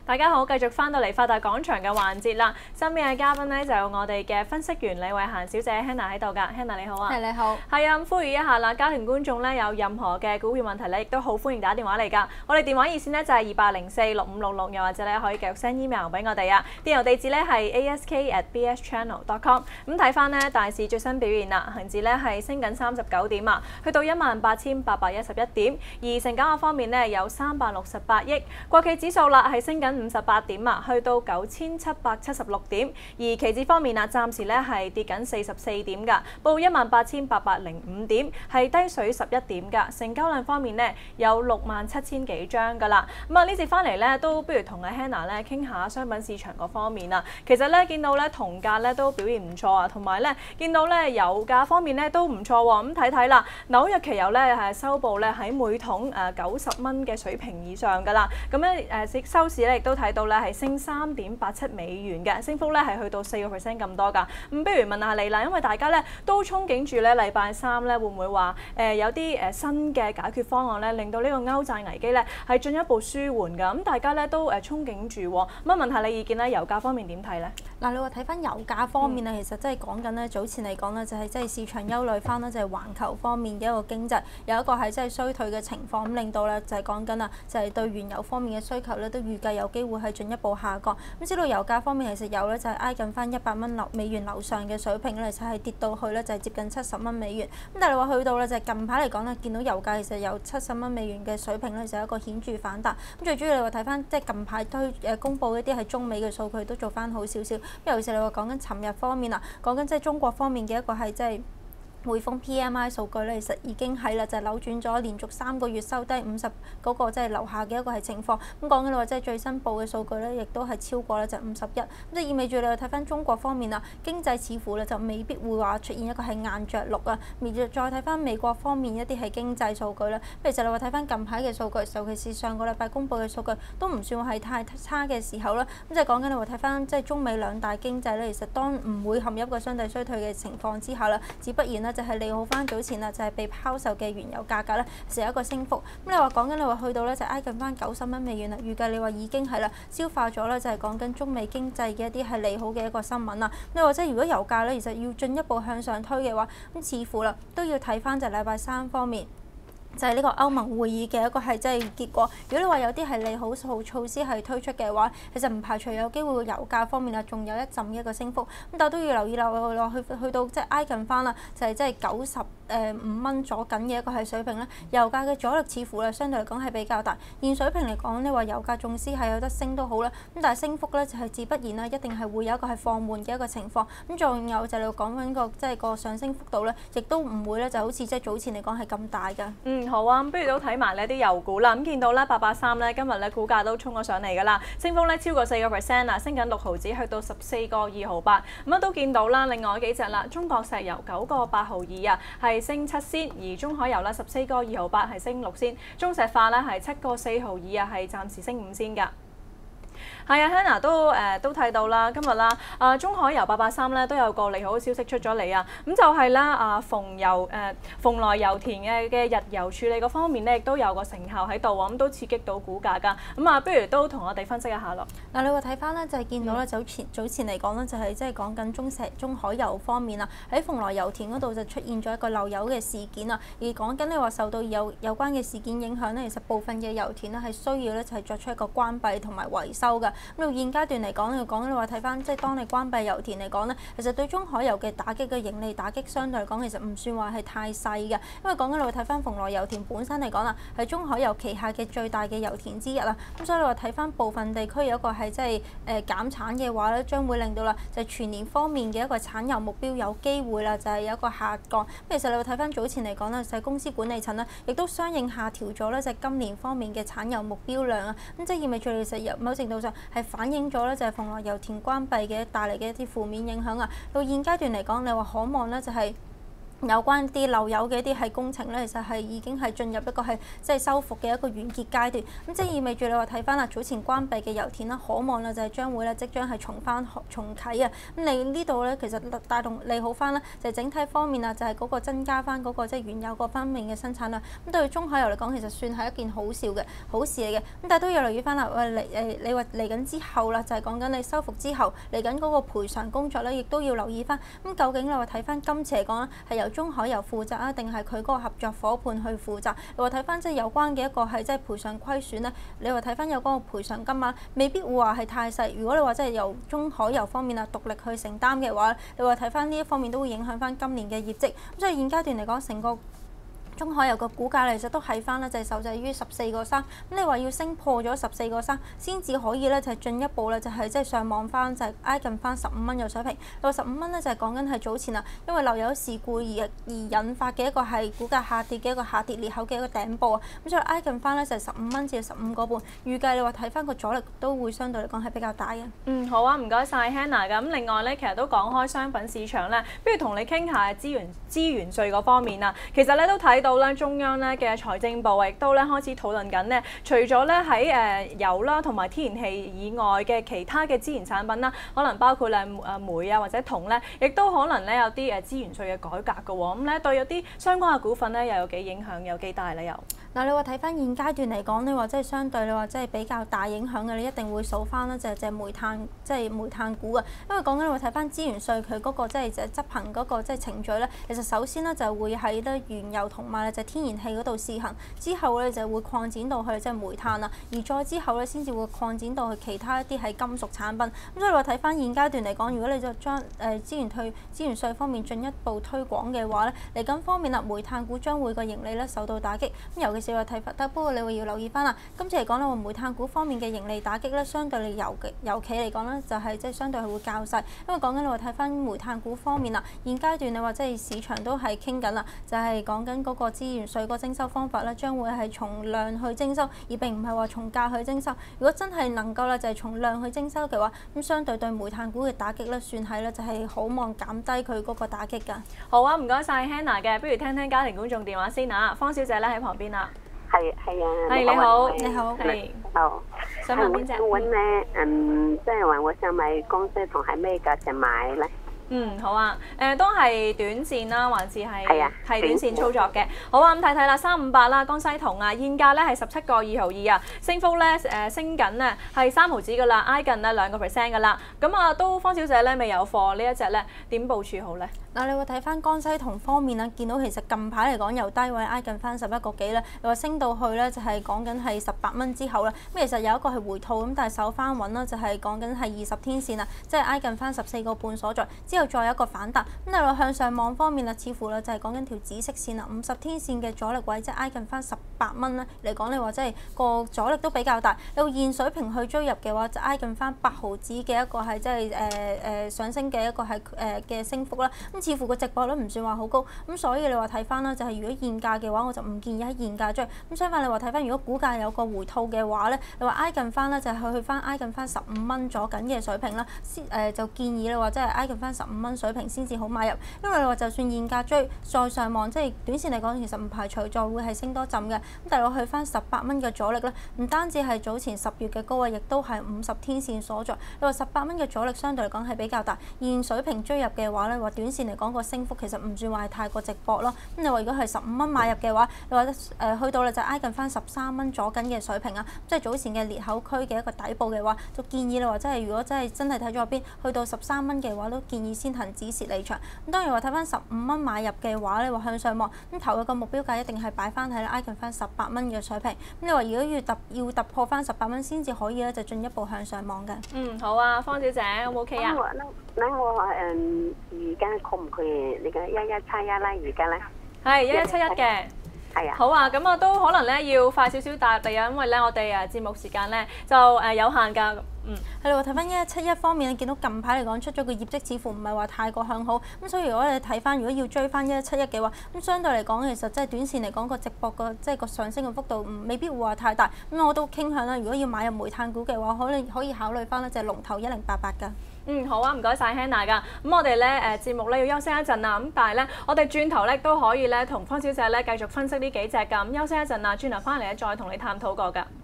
大家好，繼續翻到嚟發達廣場嘅環節啦。身邊嘅嘉賓咧就有我哋嘅分析員李慧嫻小姐 Hannah 喺度㗎。Hannah 你好啊。 係你好。 係啊，呼籲一下啦，家庭觀眾咧有任何嘅股票問題咧，亦都好歡迎打電話嚟㗎。我哋電話熱線咧就係28046566，又或者咧可以繼續 send email 俾我哋啊。電郵地址咧係 ask@bschannel.com。咁睇翻咧大市最新表現啦，恒指咧係升緊39點啊，去到18811點，而成交額方面咧有368億。國企指數啦係升緊58點啊，去到9776點，而期指方面啊，暫時咧係跌緊44點㗎，報18805點，係低水11點㗎。成交量方面咧有67000幾張㗎啦。咁啊呢節翻嚟咧都不如同阿 Hannah 咧傾下商品市場嗰方面啊。其實咧見到咧銅價咧都表現唔錯啊，同埋咧見到咧油價方面咧都唔錯喎。咁睇睇啦，紐約期油咧係收報咧喺每桶90蚊嘅水平以上㗎啦。咁咧收市咧亦都睇到咧係升3.87美元嘅，升幅咧係去到4% 咁多㗎。咁不如問下你啦，因為大家咧都憧憬住咧禮拜三咧會唔會話有啲新嘅解決方案咧，令到呢個歐債危機咧係進一步舒緩㗎。咁大家咧都憧憬住喎。咁啊問下你意見咧，油價方面點睇咧？ 嗱，你話睇翻油價方面咧，其實真係講緊咧，早前嚟講咧，就係即係市場憂慮翻啦，就係環球方面嘅一個經濟有一個係真係衰退嘅情況，咁令到咧就係講緊啊，就係對原油方面嘅需求咧都預計有機會係進一步下降。咁知道油價方面其實油咧就係挨近翻100美元樓上嘅水平咧，其實係跌到去咧就係接近70蚊美元。咁但係你話去到咧就係近排嚟講咧，見到油價其實有70蚊美元嘅水平咧，就有一個顯著反彈。咁最主要你話睇翻即係近排公佈一啲係中美嘅數據都做翻好少少。尤其是你話講緊尋日方面啊，講緊即係中國方面嘅一個係即係匯豐 PMI 數據咧，其實已經係啦，就係扭轉咗連續3個月收低50嗰個即係樓下嘅一個係情況。咁講緊你話即係最新報嘅數據咧，亦都係超過咧就51。咁即係意味住你睇翻中國方面啊，經濟似乎咧就未必會話出現一個係硬着陸啊。再睇翻美國方面一啲係經濟數據咧，其實你話睇翻近排嘅數據，尤其是上個禮拜公佈嘅數據，都唔算係太差嘅時候啦。咁即係講緊你話睇翻即係中美兩大經濟咧，其實當唔會陷入一個相對衰退嘅情況之下啦，只不然咧就係利好翻早前啦，就係被拋售嘅原油價格咧，係有一個升幅。咁你話講緊你話去到咧就挨近翻90蚊美元啦，預計你話已經係啦消化咗啦，就係講緊中美經濟嘅一啲係利好嘅一個新聞啦。你話即係如果油價咧其實要進一步向上推嘅話，咁似乎啦都要睇翻就係禮拜三方面。就係呢個歐盟會議嘅一個係即係結果。如果你話有啲係利好措施係推出嘅話，其實唔排除有機會油價方面啊，仲有一陣嘅一個升幅。咁但係都要留意落去到即係挨近翻啦，就係即係95蚊左緊嘅一個係水平咧。油價嘅阻力似乎咧相對嚟講係比較大。現水平嚟講，你話油價縱使係有得升都好啦，咁但係升幅咧就係自不然啦，一定係會有一個係放緩嘅一個情況。咁仲有就係你講緊個即係個上升幅度咧，亦都唔會咧就好似即係早前嚟講係咁大㗎。 好啊，不如都睇埋呢啲油股啦。咁見到咧883咧，今日咧股價都衝咗上嚟㗎啦，升幅咧超過4%啊，升緊6毫子，去到14個2毫8。咁啊都見到啦，另外幾隻啦，中國石油9個8毫2啊，係升7仙，而中海油啦14個2毫8係升6仙，中石化咧係7個4毫2啊，係暫時升5仙㗎。係啊 ，Hannah 都睇到啦，今日啦，中海油883咧都有個利好消息出咗嚟啊，咁就係啦，蓬萊油田嘅日油處理嗰方面咧，亦都有個成效喺度啊，咁都刺激到股價㗎。咁啊，不如都同我哋分析一下咯。 嗱，你話睇翻咧，就係見到咧，早前嚟講咧，就係即係講緊中海油方面啊，喺蓬萊油田嗰度就出現咗一個漏油嘅事件啊，而講緊你話受到有關嘅事件影響咧，其實部分嘅油田咧係需要咧就係作出一個關閉同埋維修㗎。咁到現階段嚟講，你話睇翻即係當你關閉油田嚟講咧，其實對中海油嘅打擊嘅盈利打擊相對嚟講，其實唔算話係太細嘅。因為講緊你話睇翻蓬萊油田本身嚟講啦，係中海油旗下嘅最大嘅油田之一啦。咁所以你話睇翻部分地區有一個係即係減產嘅話咧，將會令到啦就係全年方面嘅一個產油目標有機會啦，就係有一個下降。咁其實你話睇翻早前嚟講咧，就係公司管理層咧，亦都相應下調咗咧就係今年方面嘅產油目標量啊。咁即係意味住其實某程度上係反映咗咧就係蓬萊油田關閉嘅帶嚟嘅一啲負面影響啊。到現階段嚟講，你話可望咧就係有關啲漏油嘅一啲係工程咧，其實係已經係進入一個係即係修復嘅一個完結階段。咁即係意味住你話睇翻啦，早前關閉嘅油田啦，可望啦就係將會咧即將係重啟啊。咁你呢度咧其實帶動利好翻啦，就係整體方面啊，就係嗰個增加翻嗰個即係原油嗰方面嘅生產量。咁對中海油嚟講，其實算係一件好事嚟嘅。咁但係都要留意翻啦，你話嚟緊之後啦，就係講緊你修復之後嚟緊嗰個賠償工作咧，亦都要留意翻。咁究竟你話睇翻今次嚟講咧，係由中海油負責啊，定係佢嗰個合作伙伴去負責？你話睇翻即係有關嘅一個係即係賠償虧損咧，你話睇翻有關個賠償金額，未必會話係太細。如果你話即係由中海油方面啊獨力去承擔嘅話，你話睇翻呢一方面都會影響翻今年嘅業績。咁所以現階段嚟講，成個中海油個股價其實都係翻咧，就係受制於14.3。咁你話要升破咗14.3先至可以咧，就係進一步咧，就係即係上望翻，就係挨近翻15蚊嘅水平。到15蚊咧，就係講緊係早前啊，因為漏油事故而引發嘅一個係股價下跌嘅一個下跌裂口嘅一個頂部啊。咁所以挨近翻咧就係15蚊至15個半。預計你話睇翻個阻力都會相對嚟講係比較大嘅。 好啊，唔該晒 Hannah。咁另外咧，其實都講開商品市場咧，不如同你傾下資源稅嗰方面啊。其實咧都睇到咧，中央咧嘅財政部亦都咧開始討論緊咧，除咗咧喺油啦同埋天然氣以外嘅其他嘅資源產品啦，可能包括煤啊或者銅咧，亦都可能咧有啲資源稅嘅改革嘅喎。咁咧對有啲相關嘅股份咧又有幾影響，有幾大咧又？ 嗱，你話睇翻現階段嚟講，你話即係相對你話即係比較大影響嘅，你一定會數翻啦，就係煤炭，即係煤炭股啊。因為講緊你話睇翻資源稅佢嗰個即係執行嗰個即係程序咧，其實首先咧就會喺咧原油同埋就天然氣嗰度試行，之後咧就會擴展到去即係煤炭啊，而再之後咧先至會擴展到去其他一啲係金屬產品。咁所以話睇翻現階段嚟講，如果你就將資源稅方面進一步推廣嘅話咧，嚟緊方面啦，煤炭股將會個盈利咧受到打擊。咁尤其是話睇法得，不過你會要留意翻啦。今次嚟講咧，話煤炭股方面嘅盈利打擊咧，相對你油企嚟講咧，就係即係相對係會較細。因為講緊你話睇翻煤炭股方面啦，現階段你話即係市場都係傾緊啦，就係講緊嗰個資源稅個徵收方法咧，將會係從量去徵收，而並唔係話從價去徵收。如果真係能夠啦，就係從量去徵收嘅話，咁相對對煤炭股嘅打擊咧，算係咧就係好望減低佢嗰個打擊㗎。 好啊，唔該晒 Hannah 嘅，不如聽聽家庭觀眾電話先啊。方小姐咧喺旁邊啊。 係啊， 係你好， 你好， 係。 好， 想問邊隻？ 我想問咧，即係話我想買江西銅係咩價錢買咧？ 好啊，都係短線啦，還是係短線操作嘅。好啊，咁睇睇啦，358啦，江西銅啊，現價咧係17.2毫2啊，升幅咧升緊咧係3毫子噶啦，挨近咧2% 噶啦。咁啊，都方小姐咧未有貨呢一隻咧，點部署好咧？ 嗱，你會睇翻江西銅方面啦，見到其實近排嚟講由低位挨近翻11個幾咧，你話升到去咧就係講緊係18蚊之後啦。咁其實有一個係回吐咁，但係守翻穩啦，就係講緊係20天線啊，即係挨近翻14個半所在。之後再有一個反彈。咁你話向上望方面啦，似乎啦就係講緊條紫色線啊，50天線嘅阻力位即係挨近翻18蚊啦。嚟講你話即係個阻力都比較大。你話現水平去追入嘅話，就挨近翻8毫子嘅一個係即係上升嘅一個係嘅升幅啦。咁似乎個值博率唔算話好高，咁所以你話睇翻啦，就係如果現價嘅話，我就唔建議喺現價追。咁相反，你話睇翻如果股價有個回吐嘅話咧，你話挨近翻咧就係去翻挨近翻15蚊左緊嘅水平啦，就建議你話即係挨近翻15蚊水平先至好買入。因為你話就算現價追再上望，即係短線嚟講，其實唔排除再會係升多陣嘅。咁但係我去翻18蚊嘅阻力咧，唔單止係早前10月嘅高位，亦都係50天線所在。你話18蚊嘅阻力相對嚟講係比較大，現水平追入嘅話咧，話短線嚟講個升幅其實唔算話係太過直博咯。咁你話如果係15蚊買入嘅話，你話去到咧就挨近翻13蚊左緊嘅水平啊，即係早前嘅裂口區嘅一個底部嘅話，就建議你話真係如果真係睇咗入邊，去到13蚊嘅話，都建議先行止蝕離場。咁當然話睇翻15蚊買入嘅話，你話向上望，咁頭嘅個目標價一定係擺翻喺挨近翻18蚊嘅水平。咁你話如果要突破翻18蚊先至可以咧，就進一步向上望嘅。 好啊，方小姐 O 唔 OK 啊？ 嗱我而家可唔可以你嘅1171啦？而家咧係1171嘅。 係啊。 好啊，咁啊都可能咧要快少少答你啊，因為咧我哋節目時間咧就有限㗎。 係咯，睇翻1171方面，你見到近排嚟講出咗個業績，似乎唔係話太過向好。咁所以如果你睇翻，如果要追翻1171嘅話，咁相對嚟講，其實即係短線嚟講個直播個即係個上升嘅幅度未必會話太大。咁我都傾向啦，如果要買入煤炭股嘅話，可以考慮翻呢就係龍頭1088㗎。 好啊，唔該晒 Hannah 㗎。咁我哋咧節目咧要休息一陣啦。咁但係咧，我哋轉頭咧都可以咧同方小姐咧繼續分析呢幾隻㗎。咁休息一陣啦，轉頭翻嚟咧再同你探討過㗎。